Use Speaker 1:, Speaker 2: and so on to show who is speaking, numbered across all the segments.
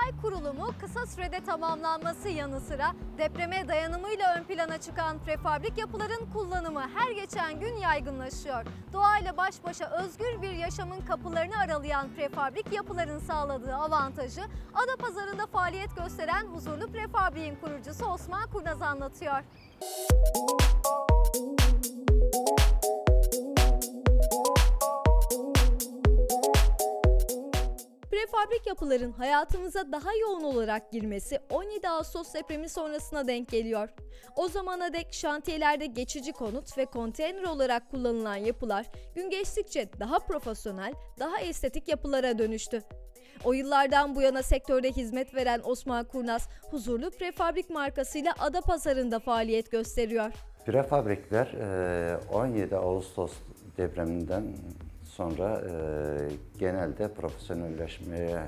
Speaker 1: onay kurulumu kısa sürede tamamlanması yanı sıra depreme dayanımıyla ön plana çıkan prefabrik yapıların kullanımı her geçen gün yaygınlaşıyor. Doğayla baş başa özgür bir yaşamın kapılarını aralayan prefabrik yapıların sağladığı avantajı Adapazarı'nda faaliyet gösteren Huzurlu Prefabrik'in kurucusu Osman Kurnaz anlatıyor. Prefabrik yapıların hayatımıza daha yoğun olarak girmesi 17 Ağustos depremi sonrasına denk geliyor. O zamana dek şantiyelerde geçici konut ve konteyner olarak kullanılan yapılar gün geçtikçe daha profesyonel, daha estetik yapılara dönüştü. O yıllardan bu yana sektörde hizmet veren Osman Kurnaz, Huzurlu Prefabrik markasıyla Adapazarı'nda faaliyet gösteriyor.
Speaker 2: Prefabrikler 17 Ağustos depreminden sonra genelde profesyonelleşmeye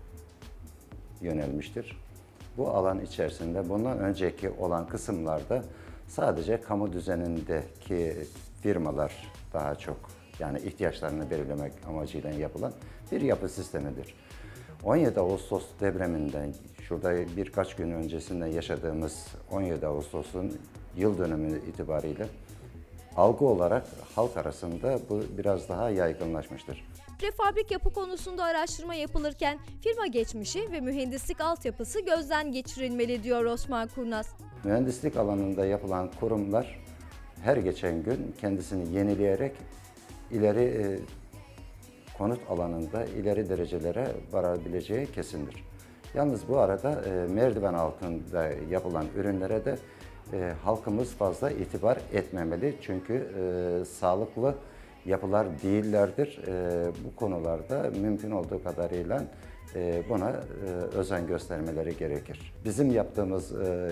Speaker 2: yönelmiştir. Bu alan içerisinde bundan önceki olan kısımlarda sadece kamu düzenindeki firmalar daha çok yani ihtiyaçlarını belirlemek amacıyla yapılan bir yapı sistemidir. 17 Ağustos depreminden şurada birkaç gün öncesinden yaşadığımız 17 Ağustos'un yıl dönümü itibariyle algı olarak halk arasında bu biraz daha yaygınlaşmıştır.
Speaker 1: Prefabrik yapı konusunda araştırma yapılırken firma geçmişi ve mühendislik altyapısı gözden geçirilmeli diyor Osman Kurnaz.
Speaker 2: Mühendislik alanında yapılan kurumlar her geçen gün kendisini yenileyerek ileri konut alanında ileri derecelere varabileceği kesindir. Yalnız bu arada merdiven altında yapılan ürünlere de halkımız fazla itibar etmemeli çünkü sağlıklı yapılar değillerdir. Bu konularda mümkün olduğu kadarıyla buna özen göstermeleri gerekir. Bizim yaptığımız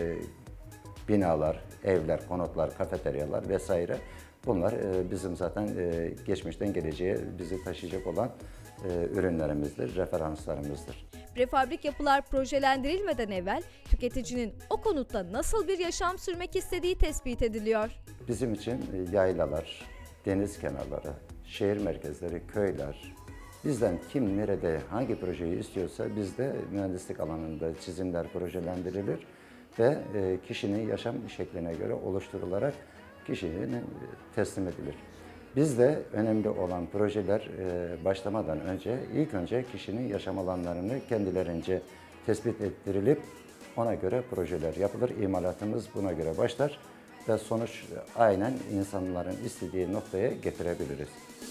Speaker 2: binalar, evler, konutlar, kafeteryalar vesaire bunlar bizim zaten geçmişten geleceğe bizi taşıyacak olan ürünlerimizdir, referanslarımızdır.
Speaker 1: Prefabrik yapılar projelendirilmeden evvel tüketicinin o konutta nasıl bir yaşam sürmek istediği tespit ediliyor.
Speaker 2: Bizim için yaylalar, deniz kenarları, şehir merkezleri, köyler, bizden kim nerede hangi projeyi istiyorsa bizde mühendislik alanında çizimler projelendirilir ve kişinin yaşam şekline göre oluşturularak kişinin teslim edilir. Bizde önemli olan projeler başlamadan önce ilk önce kişinin yaşam alanlarını kendilerince tespit ettirilip ona göre projeler yapılır. İmalatımız buna göre başlar ve sonuç aynen insanların istediği noktaya getirebiliriz.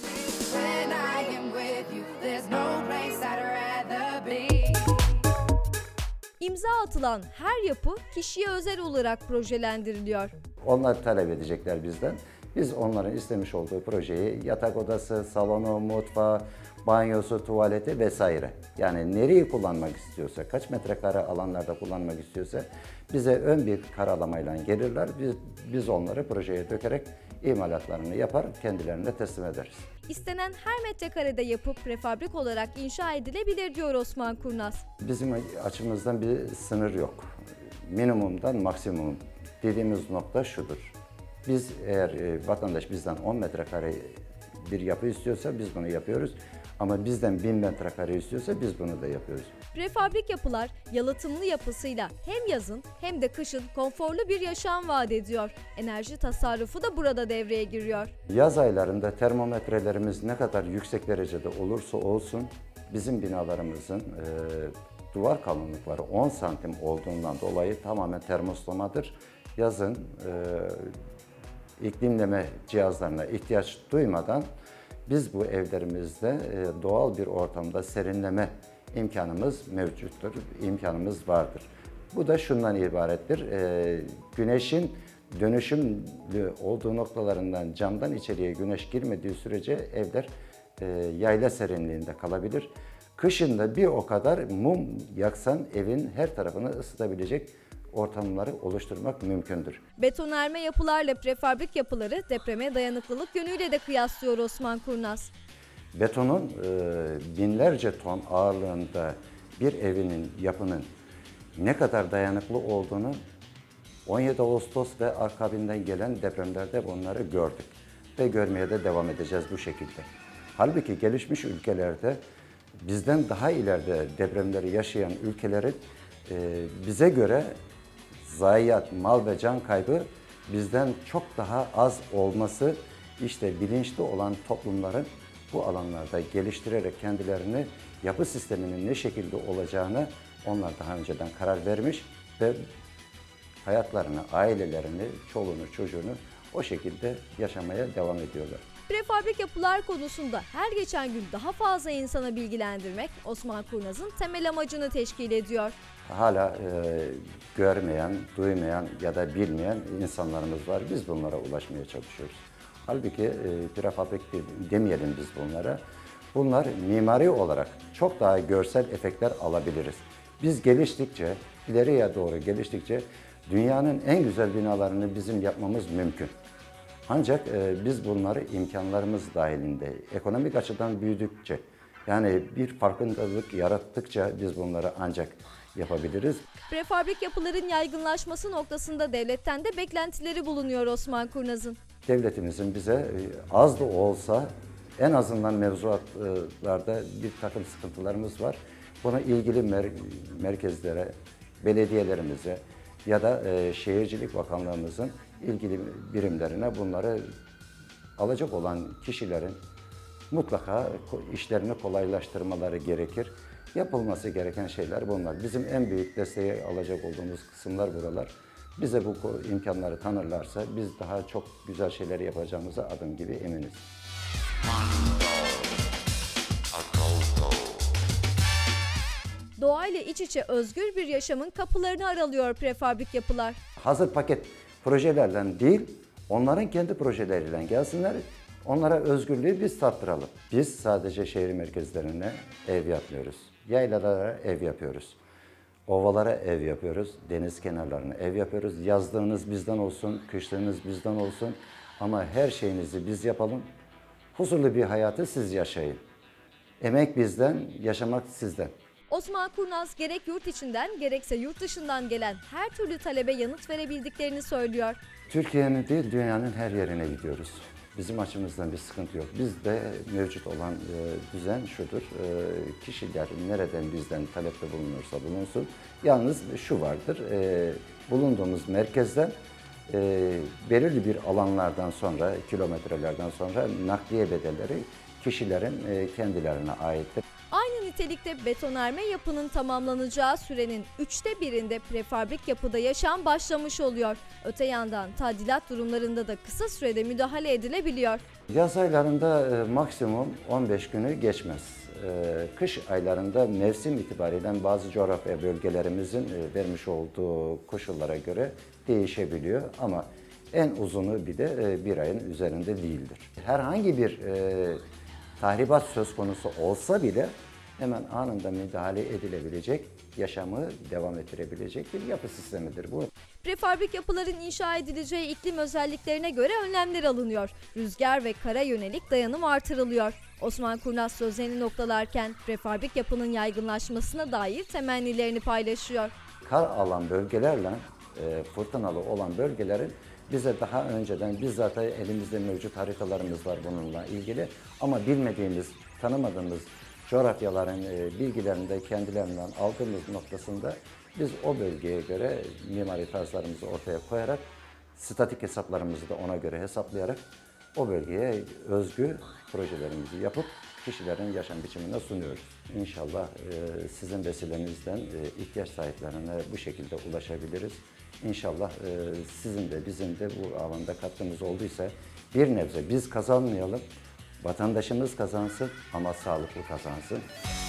Speaker 1: İmza atılan her yapı kişiye özel olarak projelendiriliyor.
Speaker 2: Onlar talep edecekler bizden. Biz onların istemiş olduğu projeyi yatak odası, salonu, mutfağı, banyosu, tuvaleti vesaire. Yani nereyi kullanmak istiyorsa, kaç metrekare alanlarda kullanmak istiyorsa bize ön bir karalamayla gelirler. Biz onları projeye dökerek imalatlarını yapar, kendilerine teslim ederiz.
Speaker 1: İstenen her metrekarede yapı prefabrik olarak inşa edilebilir diyor Osman Kurnaz.
Speaker 2: Bizim açımızdan bir sınır yok. Minimumdan maksimum dediğimiz nokta şudur. Biz eğer vatandaş bizden 10 metrekare bir yapı istiyorsa biz bunu yapıyoruz. Ama bizden 1000 metrekare istiyorsa biz bunu da yapıyoruz.
Speaker 1: Prefabrik yapılar yalıtımlı yapısıyla hem yazın hem de kışın konforlu bir yaşam vaat ediyor. Enerji tasarrufu da burada devreye giriyor.
Speaker 2: Yaz aylarında termometrelerimiz ne kadar yüksek derecede olursa olsun bizim binalarımızın duvar kalınlıkları 10 santim olduğundan dolayı tamamen termoslamadır. Yazın iklimleme cihazlarına ihtiyaç duymadan biz bu evlerimizde doğal bir ortamda serinleme imkanımız mevcuttur, imkanımız vardır. Bu da şundan ibarettir, güneşin dönüşümlü olduğu noktalarından camdan içeriye güneş girmediği sürece evler yayla serinliğinde kalabilir. Kışın da bir o kadar mum yaksan evin her tarafını ısıtabilecek ortamları oluşturmak mümkündür.
Speaker 1: Betonarme yapılarla prefabrik yapıları depreme dayanıklılık yönüyle de kıyaslıyor Osman Kurnaz.
Speaker 2: Betonun binlerce ton ağırlığında bir evinin, yapının ne kadar dayanıklı olduğunu 17 Ağustos ve akabinden gelen depremlerde bunları gördük ve görmeye de devam edeceğiz bu şekilde. Halbuki gelişmiş ülkelerde bizden daha ileride depremleri yaşayan ülkelerin bize göre zayiat, mal ve can kaybı bizden çok daha az olması, işte bilinçli olan toplumların bu alanlarda geliştirerek kendilerini yapı sisteminin ne şekilde olacağını onlar daha önceden karar vermiş ve hayatlarını, ailelerini, çoluğunu, çocuğunu o şekilde yaşamaya devam ediyorlar.
Speaker 1: Prefabrik yapılar konusunda her geçen gün daha fazla insana bilgilendirmek Osman Kurnaz'ın temel amacını teşkil ediyor.
Speaker 2: Hala görmeyen, duymayan ya da bilmeyen insanlarımız var. Biz bunlara ulaşmaya çalışıyoruz. Halbuki prefabrik demeyelim biz bunlara. Bunlar mimari olarak çok daha görsel efektler alabiliriz. Biz geliştikçe, ileriye doğru geliştikçe dünyanın en güzel binalarını bizim yapmamız mümkün. Ancak biz bunları imkanlarımız dahilinde, ekonomik açıdan büyüdükçe, yani bir farkındalık yarattıkça biz bunları ancak yapabiliriz.
Speaker 1: Prefabrik yapıların yaygınlaşması noktasında devletten de beklentileri bulunuyor Osman Kurnaz'ın.
Speaker 2: Devletimizin bize az da olsa en azından mevzuatlarda bir takım sıkıntılarımız var. Buna ilgili merkezlere, belediyelerimize ya da Şehircilik Bakanlığımızın ilgili birimlerine bunları alacak olan kişilerin mutlaka işlerini kolaylaştırmaları gerekir. Yapılması gereken şeyler bunlar. Bizim en büyük desteği alacak olduğumuz kısımlar buralar. Bize bu imkanları tanırlarsa biz daha çok güzel şeyler yapacağımıza adım gibi eminiz.
Speaker 1: Doğayla iç içe özgür bir yaşamın kapılarını aralıyor prefabrik yapılar.
Speaker 2: Hazır paket projelerden değil, onların kendi projeleriyle gelsinler. Onlara özgürlüğü biz tattıralım. Biz sadece şehir merkezlerine ev yapmıyoruz. Yaylalara ev yapıyoruz. Ovalara ev yapıyoruz. Deniz kenarlarına ev yapıyoruz. Yazlığınız bizden olsun, kışlığınız bizden olsun. Ama her şeyinizi biz yapalım. Huzurlu bir hayatı siz yaşayın. Emek bizden, yaşamak sizden.
Speaker 1: Osman Kurnaz gerek yurt içinden gerekse yurt dışından gelen her türlü talebe yanıt verebildiklerini söylüyor.
Speaker 2: Türkiye'nin değil, dünyanın her yerine gidiyoruz. Bizim açımızdan bir sıkıntı yok. Bizde mevcut olan düzen şudur. Kişiler nereden bizden talepte bulunursa bulunsun. Yalnız şu vardır. Bulunduğumuz merkezden belirli bir alanlardan sonra, kilometrelerden sonra nakliye bedelleri kişilerin kendilerine aittir.
Speaker 1: Aynı nitelikte betonarme yapının tamamlanacağı sürenin 1/3'ünde prefabrik yapıda yaşam başlamış oluyor. Öte yandan tadilat durumlarında da kısa sürede müdahale edilebiliyor.
Speaker 2: Yaz aylarında maksimum 15 günü geçmez. Kış aylarında mevsim itibariyle bazı coğrafya bölgelerimizin vermiş olduğu koşullara göre değişebiliyor ama en uzunu bir de bir ayın üzerinde değildir. Herhangi bir tahribat söz konusu olsa bile hemen anında müdahale edilebilecek, yaşamı devam ettirebilecek bir yapı sistemidir bu.
Speaker 1: Prefabrik yapıların inşa edileceği iklim özelliklerine göre önlemler alınıyor. Rüzgar ve kara yönelik dayanım artırılıyor. Osman Kurnaz sözlerini noktalarken prefabrik yapının yaygınlaşmasına dair temennilerini paylaşıyor.
Speaker 2: Kar alan bölgelerle fırtınalı olan bölgelerin bize daha önceden bizzat elimizde mevcut haritalarımız var bununla ilgili ama bilmediğimiz, tanımadığımız coğrafyaların bilgilerini de kendilerinden aldığımız noktasında biz o bölgeye göre mimari tarzlarımızı ortaya koyarak statik hesaplarımızı da ona göre hesaplayarak o bölgeye özgü projelerimizi yapıp kişilerin yaşam biçimine sunuyoruz. İnşallah sizin vesilenizden ihtiyaç sahiplerine bu şekilde ulaşabiliriz. İnşallah sizin de bizim de bu alanda katkımız olduysa bir nebze biz kazanmayalım, vatandaşımız kazansın ama sağlıklı kazansın.